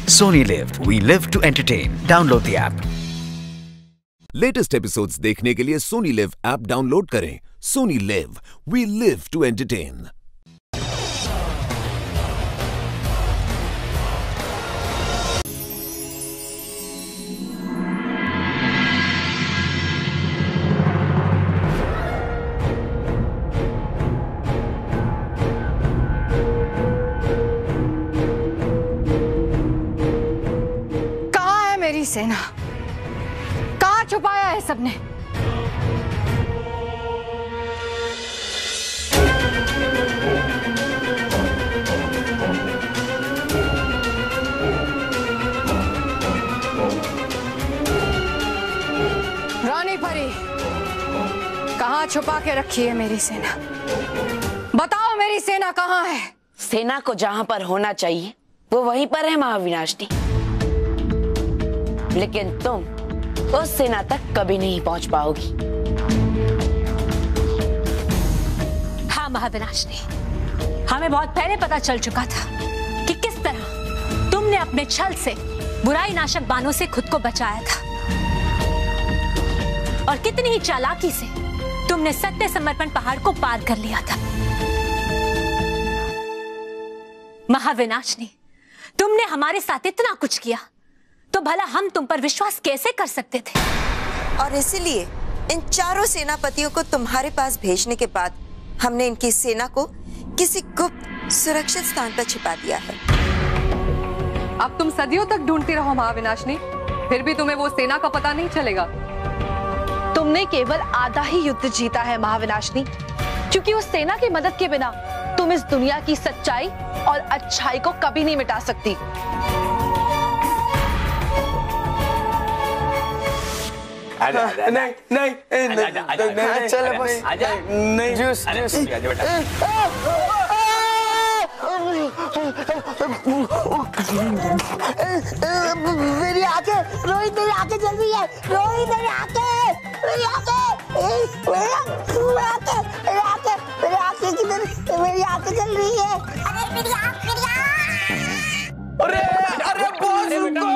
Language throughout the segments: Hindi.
Sony Live. We live to entertain. Download the app. Latest episodes देखने के लिए सोनी लिव ऐप डाउनलोड करें। Sony LIV, we live to entertain. कहाँ है मेरी सेना? कहाँ छुपाया है सबने? रानी परी, कहाँ छुपा के रखी है मेरी सेना? बताओ मेरी सेना कहाँ है? सेना को जहां पर होना चाहिए वो वहीं पर है महा विनाशिनी, लेकिन तुम उस सेना तक कभी नहीं पहुंच पाओगी। हाँ महा विनाशिनी, हमें बहुत पहले पता चल चुका था कि किस तरह तुमने अपने छल से बुराई नाशक बाणों से खुद को बचाया था और कितनी ही चालाकी से तुमने सत्य समर्पण पहाड़ को पार कर लिया था। महा विनाशिनी, तुमने हमारे साथ इतना कुछ किया तो भला हम तुम पर विश्वास कैसे कर सकते थे? और इसीलिए इन चारों सेनापतियों को तुम्हारे पास भेजने के बाद हमने इनकी सेना को किसी गुप्त सुरक्षित स्थान पर छिपा दिया है। अब तुम सदियों तक ढूंढती रहो महा विनाशिनी, फिर भी तुम्हें वो सेना का पता नहीं चलेगा। तुमने केवल आधा ही युद्ध जीता है महा विनाशिनी, क्योंकि उस सेना की मदद के बिना तुम इस दुनिया की सच्चाई और अच्छाई को कभी नहीं मिटा सकती। नहीं चलो बस, नहीं जूस मेरी आंखें, रोहित मेरी आंखें जल रही है, रोहित मेरी आंखें, मेरी आंखें, मेरी आंखें किधर, मेरी आंखें जल रही है। अरे अरे बॉस रुको।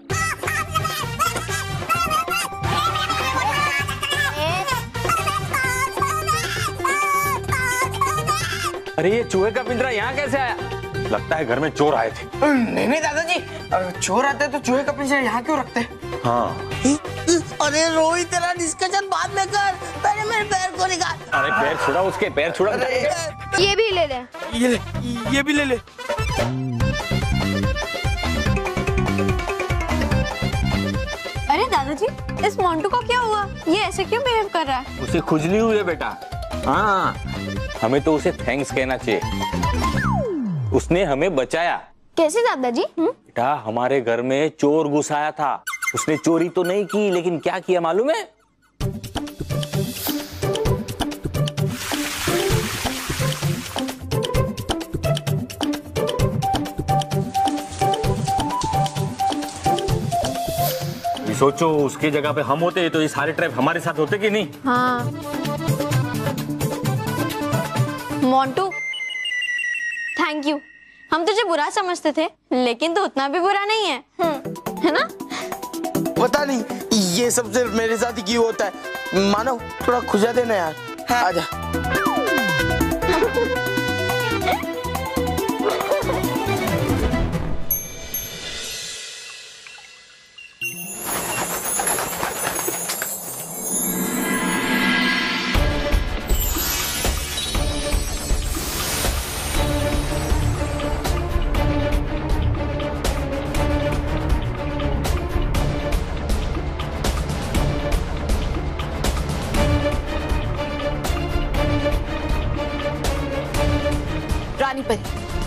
अरे ये चूहे का पिंजरा यहाँ कैसे आया? लगता है घर में चोर आए थे। नहीं दादाजी, चोर आते तो चूहे का पिंजरा यहाँ क्यों रखते? हाँ। अरे रोहित, तेरा डिस्कशन बाद में कर, पहले मेरे पैर को निकाल। अरे पैर छुड़ा, उसके पैर छुड़ा। ये भी ले ले, ये भी ले ले। अरे दादाजी, इस मोंटू को क्या हुआ? ये ऐसे क्यों बिहेव कर रहा है? उसे खुजली हुई है बेटा। हाँ, हमें तो उसे थैंक्स कहना चाहिए, उसने हमें बचाया। कैसे दादाजी? बेटा, हमारे घर में चोर घुस आया था, उसने चोरी तो नहीं की, लेकिन क्या किया मालूम है? सोचो उसकी जगह पे हम होते तो ये सारे ट्रैप हमारे साथ होते कि नहीं? हाँ। Montu, thank you. हम तुझे बुरा समझते थे, लेकिन तू उतना भी बुरा नहीं है, है ना? पता नहीं ये सब सिर्फ मेरे साथ ही क्यों होता है। मानो थोड़ा खुजा देना यार। हाँ। आजा। रानी परी,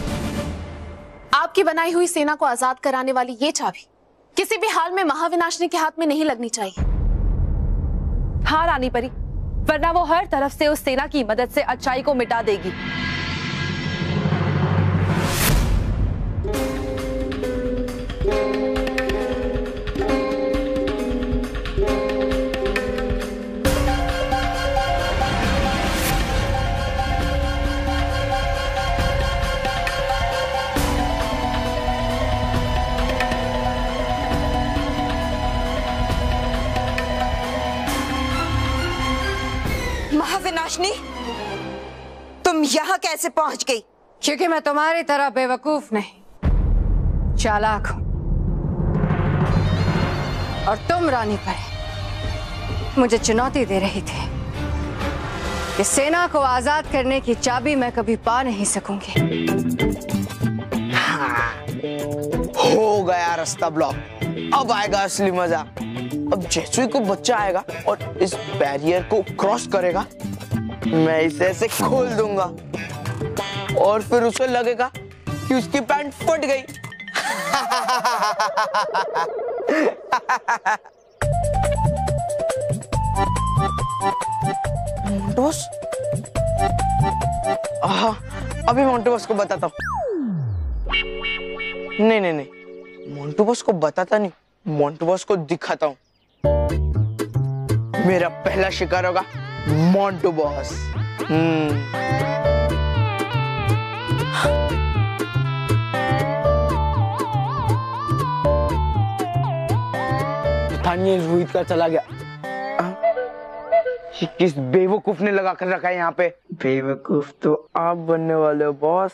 आपकी बनाई हुई सेना को आजाद कराने वाली ये चाबी किसी भी हाल में महा विनाशिनी के हाथ में नहीं लगनी चाहिए। हाँ रानी परी, वरना वो हर तरफ से उस सेना की मदद से अच्छाई को मिटा देगी। विनाशनी, तुम यहाँ कैसे पहुंच गई? क्योंकि मैं तुम्हारी तरह बेवकूफ नहीं, चालाक हूं। और तुम रानी परी मुझे चुनौती दे रही थी कि सेना को आजाद करने की चाबी मैं कभी पा नहीं सकूंगी। हाँ, हो गया रास्ता ब्लॉक। अब आएगा असली मजा। अब जैसे ही कोई बच्चा आएगा और इस बैरियर को क्रॉस करेगा, मैं इसे ऐसे खोल दूंगा और फिर उसे लगेगा कि उसकी पैंट फट गई। मोंटू बॉस, अभी मोंटू बॉस को बताता हूँ। नहीं, मोंटू बॉस को बताता नहीं, मोंटू बॉस को दिखाता हूँ। मेरा पहला शिकार होगा मोंटू बॉस। स्थानीय रोहित का चला गया। किस बेवकूफ ने लगा कर रखा है यहाँ पे? बेवकूफ तो आप बनने वाले हो बॉस।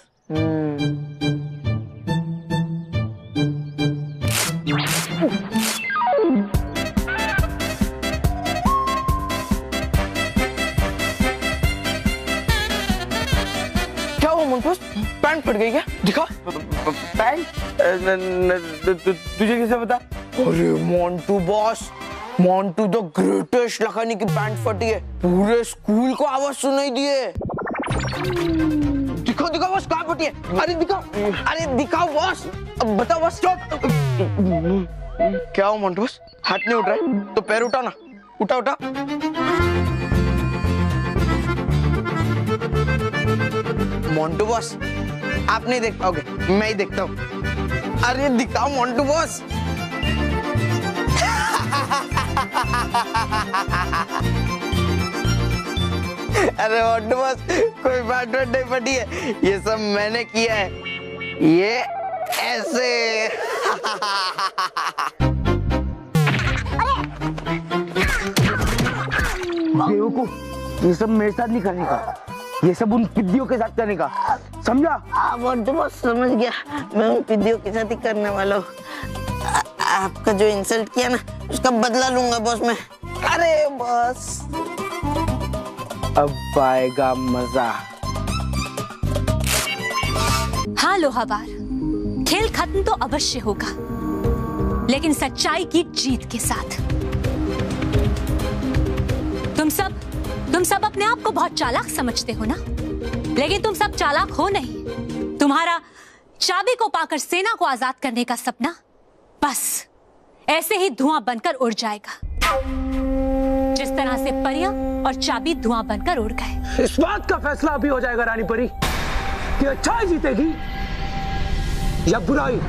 क्या हुआ मोंटू? पैंट फट गई क्या? दिखा पैंट। तुझे कैसे पता? अरे Montu boss, Montu the greatest Lakhani की पैंट फटी है, पूरे स्कूल को आवाज सुनाई दी है। दिखाओ बॉस, कहाँ फटी है? अरे दिखाओ बॉस, अब बताओ बॉस। क्या हो मोंटू बॉस, हाथ नहीं उठ रहा है तो पैर उठा ना, उठा। मोंटू बॉस, आप नहीं देख पाओगे, मैं ही देखता हूँ। अरे दिखाओ मोंटू बॉस। अरे मोंटू बॉस, कोई पैंट नहीं फटी है, ये सब मैंने किया है। ये ऐसे। बेवकूफ, ये सब मेरे साथ नहीं करने का, ये सब उन पिद्दियों के साथ करने का, समझा? मोंटू बॉस समझ गया, मैं उन पिद्दियों के साथ ही करने वाला हूँ। आपका जो इंसल्ट किया ना, उसका बदला लूंगा बॉस मैं। अरे बॉस, अब आएगा मजा। हाँ लोहाबार, खेल खत्म तो अवश्य होगा, लेकिन सच्चाई की जीत के साथ। तुम सब अपने आप को बहुत चालाक समझते हो ना, लेकिन तुम सब चालाक हो नहीं। तुम्हारा चाबी को पाकर सेना को आजाद करने का सपना बस ऐसे ही धुआं बनकर उड़ जाएगा, जिस तरह से परियां और चाबी धुआं बनकर उड़ गए। इस बात का फैसला अभी हो जाएगा रानी परी कि अच्छाई जीतेगी या बुराई।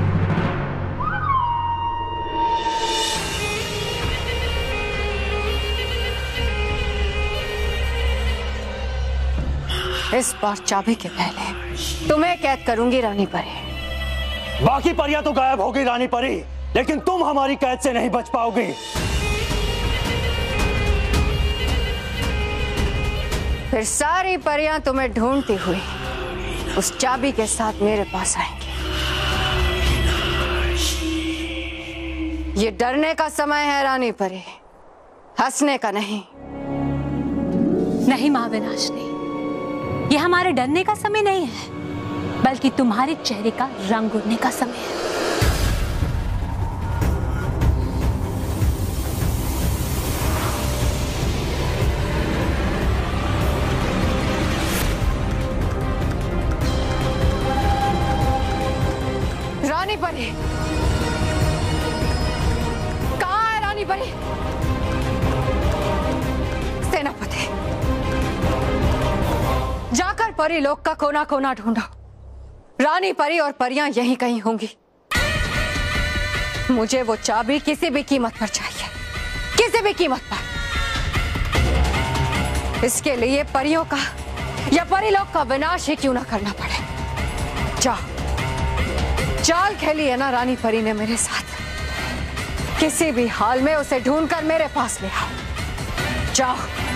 इस बार चाबी के पहले तुम्हें कैद करूंगी रानी परी। बाकी परियां तो गायब हो गई रानी परी, लेकिन तुम हमारी कैद से नहीं बच पाओगी। फिर सारी परियां तुम्हें ढूंढती हुई उस चाबी के साथ मेरे पास आएंगी। ये डरने का समय है रानी परी, हंसने का नहीं। नहीं मां विनाशिनी, ये हमारे डरने का समय नहीं है, बल्कि तुम्हारे चेहरे का रंग उड़ने का समय है। रानी परी, कहाँ है रानी परी? सेनापति, जाकर परी-लोक का कोना कोना ढूंढो। रानी परी और परियां यहीं कहीं होंगी। मुझे वो चाबी किसी भी कीमत पर चाहिए, किसी भी कीमत पर। इसके लिए परियों का या परी-लोक का विनाश ही क्यों ना करना पड़े। जाओ, चाल खेली है ना रानी परी ने मेरे साथ, किसी भी हाल में उसे ढूंढकर मेरे पास ले आओ। जाओ।